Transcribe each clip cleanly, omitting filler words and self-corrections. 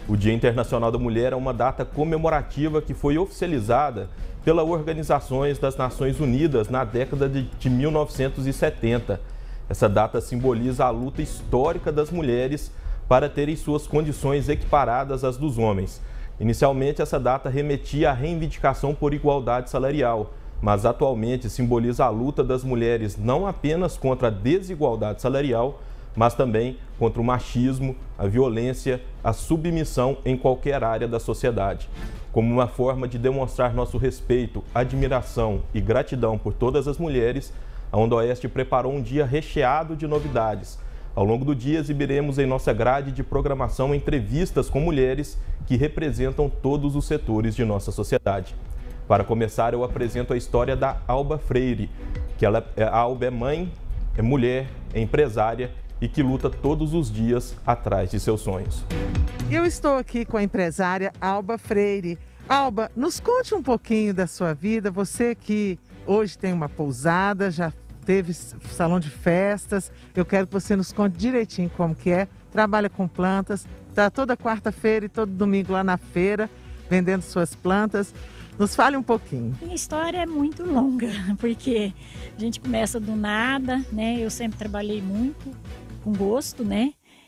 O Dia Internacional da Mulher é uma data comemorativa que foi oficializada pelas Organizações das Nações Unidas na década de 1970. Essa data simboliza a luta histórica das mulheres para terem suas condições equiparadas às dos homens. Inicialmente, essa data remetia à reivindicação por igualdade salarial, mas atualmente simboliza a luta das mulheres não apenas contra a desigualdade salarial, mas também contra o machismo, a violência, a submissão em qualquer área da sociedade. Como uma forma de demonstrar nosso respeito, admiração e gratidão por todas as mulheres, a Onda Oeste preparou um dia recheado de novidades. Ao longo do dia, exibiremos em nossa grade de programação entrevistas com mulheres que representam todos os setores de nossa sociedade. Para começar, eu apresento a história da Alba Freire, a Alba é mãe, é mulher, é empresária e que luta todos os dias atrás de seus sonhos. Eu estou aqui com a empresária Alba Freire. Alba, nos conte um pouquinho da sua vida. Você que hoje tem uma pousada, já teve salão de festas. Eu quero que você nos conte direitinho como que é. Trabalha com plantas, está toda quarta-feira e todo domingo lá na feira, vendendo suas plantas. Nos fale um pouquinho. Minha história é muito longa, porque a gente começa do nada, né? Eu sempre trabalhei muito, com gosto, né?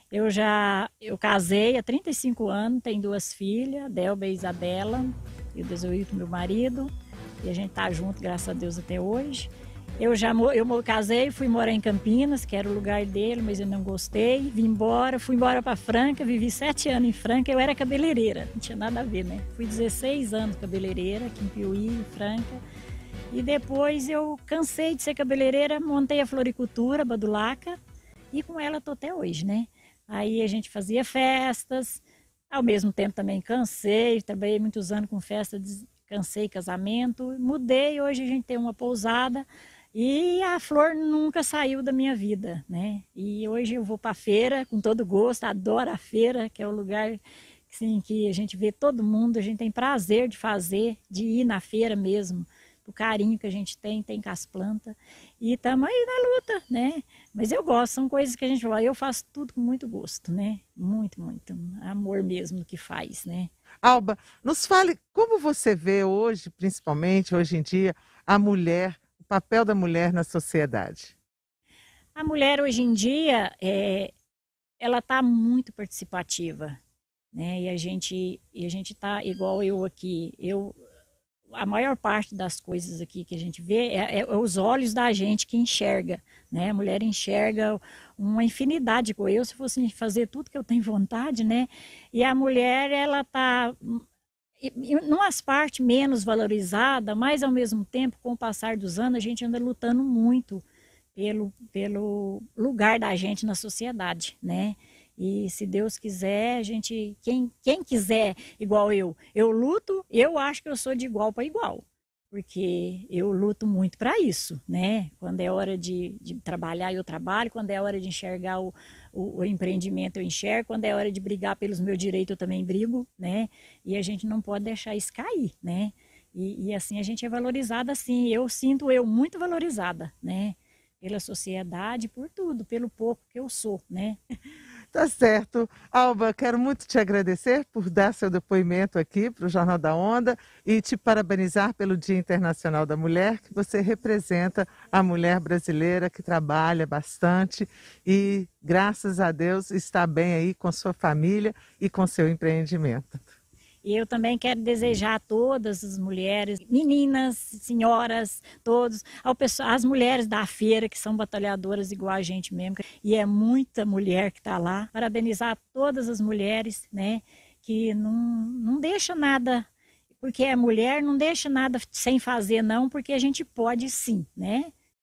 Eu casei há 35 anos, tenho 2 filhas, Delba e Isabela, e o Desoito, meu marido, e a gente tá junto, graças a Deus, até hoje. Eu casei, fui morar em Campinas, que era o lugar dele, mas eu não gostei, fui embora para Franca, vivi 7 anos em Franca, eu era cabeleireira, não tinha nada a ver, né? Fui 16 anos cabeleireira, aqui em Piuí, em Franca, e depois eu cansei de ser cabeleireira, montei a floricultura, Badulaca, e com ela tô até hoje, né? Aí a gente fazia festas, ao mesmo tempo também cansei, trabalhei muitos anos com festa, cansei casamento, mudei, hoje a gente tem uma pousada e a flor nunca saiu da minha vida, né? E hoje eu vou para a feira com todo gosto, adoro a feira, que é o lugar assim, que a gente vê todo mundo, a gente tem prazer de fazer, de ir na feira mesmo, o carinho que a gente tem com as plantas. E estamos aí na luta, né? Mas eu gosto, são coisas que a gente fala, eu faço tudo com muito gosto, né? Muito, muito. Amor mesmo que faz, né? Alba, nos fale como você vê hoje, principalmente hoje em dia, a mulher, o papel da mulher na sociedade. A mulher hoje em dia, ela está muito participativa, né? E a gente está igual eu aqui, a maior parte das coisas aqui que a gente vê é os olhos da gente que enxerga, né? A mulher enxerga uma infinidade de coisas. Eu, se fosse fazer tudo que eu tenho vontade, né? E a mulher, ela está em umas partes menos valorizada, mas ao mesmo tempo, com o passar dos anos, a gente anda lutando muito pelo lugar da gente na sociedade, né? E se Deus quiser, quem quiser igual eu luto, eu acho que eu sou de igual para igual, porque eu luto muito para isso, né? Quando é hora de trabalhar, eu trabalho, quando é hora de enxergar o empreendimento, eu enxergo, quando é hora de brigar pelos meus direitos, eu também brigo, né? E a gente não pode deixar isso cair, né? E assim a gente é valorizada, assim, eu sinto muito valorizada, né? Pela sociedade, por tudo, pelo pouco que eu sou, né? Tá certo. Alba, quero muito te agradecer por dar seu depoimento aqui para o Jornal da Onda e te parabenizar pelo Dia Internacional da Mulher, que você representa a mulher brasileira que trabalha bastante e, graças a Deus, está bem aí com sua família e com seu empreendimento. E eu também quero desejar a todas as mulheres, meninas, senhoras, todos, as mulheres da feira que são batalhadoras igual a gente mesmo. E é muita mulher que está lá. Parabenizar todas as mulheres, né, que não deixa nada, porque é mulher, não deixa nada sem fazer não, porque a gente pode sim, né?